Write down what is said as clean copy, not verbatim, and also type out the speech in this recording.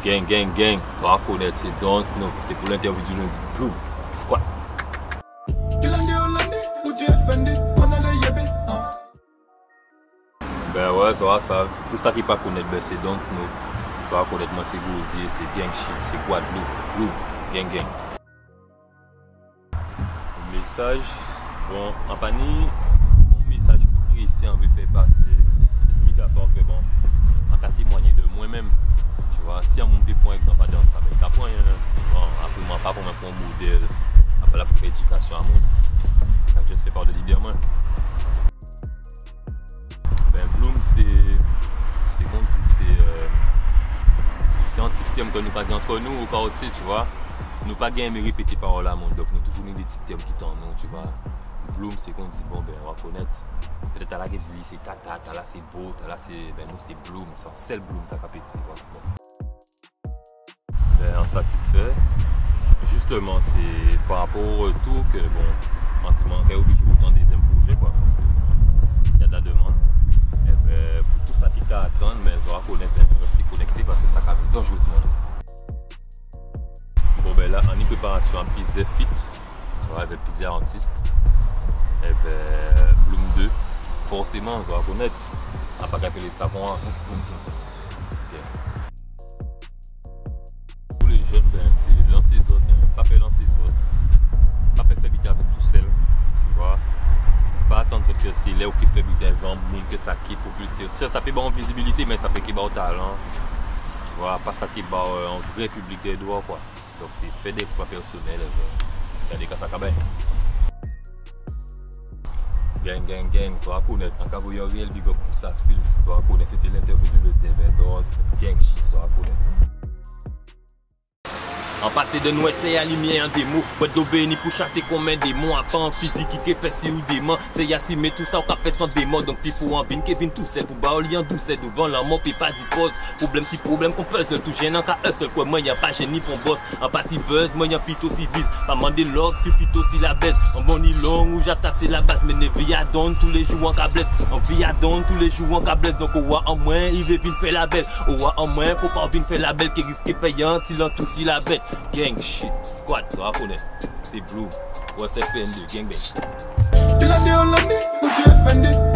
Gang, ça va connaître, c'est Don Snoop, c'est pour l'interview du lundi. Blue, squat. Ben ouais, ça va, ça. Tout ça qui pas connaître, ben c'est Don Snoop. Ça va connaître, moi c'est Gosier, c'est Gang Shit, c'est Guadeloupe, Blue, gang. Le message, bon, en panier, mon message précis envie de faire passer, mis à part que bon, en cas témoigner de moi-même. Tu vois, si on monte pour exemple à dans ça, mais t'as pas après moi pas pour me faire un modèle, après la pour faire éducation à monde. Je te fais part de l'idée moi. Ben Bloom c'est comme c'est un petit terme que nous pas dit entre nous au quartier, tu vois. Nous pas gagner répéter paroles à monde, donc nous toujours mis des petits termes qui t'en nous, tu vois. Bloom c'est qu'on dit bon ben on va connaître. Peut-être à la c'est tata, là c'est beau, là c'est ben nous c'est Bloom, c'est le Bloom ça capite, tu vois. Ben, satisfait. Justement, c'est par rapport au retour que bon, pratiquement on est obligé d'autant des deuxième projet quoi, parce qu'il y a de la demande. Et ben, pour tout ça qui t'a attendre, mais on va rester connecté parce que ça capite dangereusement. Bon ben là, on est préparation à plusieurs feats, avec plusieurs artistes. Et ben, Bloom 2, forcément, on va connaître. On va pas appeler les savants. Pour les jeunes, ben, c'est lancer les autres, pas faire lancer les autres. Pas faire habiter avec tout seul, tu vois. Pas attendre que c'est là où qui fait habiter avec que ça qui est propulsé. Ça fait bon en visibilité, mais ça fait qu'il y a au talent. Tu vois, pas ça qui est en vrai public des doigts, quoi. Donc c'est fait d'exploit personnel. Regardez quand ça cabaye. Gang, tu vas connaître. En cas où il y a un réel big up pour ça, film, tu vas connaître. C'était l'interview du lundi 22, gang shit, tu vas connaître. En passé de nous essayer à lumière des mots, boîte d'eau bénie pour chasser combien des mots, à pas en physique qui fait si ou des mains, c'est yassi mais tout ça au café sans démon, donc si pour en vin Kevin tout seul, pour baoli en douce, devant la mort, puis pas d'y pose, problème qu'on peut seul, tout gênant qu'à un seul, quoi, moi y'a pas génie pour boss, en passé buzz, moi y'a plutôt si bise, pas mandé l'ordre, si plutôt si la baisse, en bon long, où j'attaque c'est la base, mais ne vie à donne tous les jours en cablesse, en vie à donne tous les jours en cablesse, donc au roi en moins, il veut venir faire la belle, au roi en moins, faut pas venir faire la belle, qui risque payant, il en tout si la bête. Gang shit, squad, tu vas connaître. C'est Blue, ouais c'est PN2, gang bang. Tu l'as dit au lundi ou tu es offendé?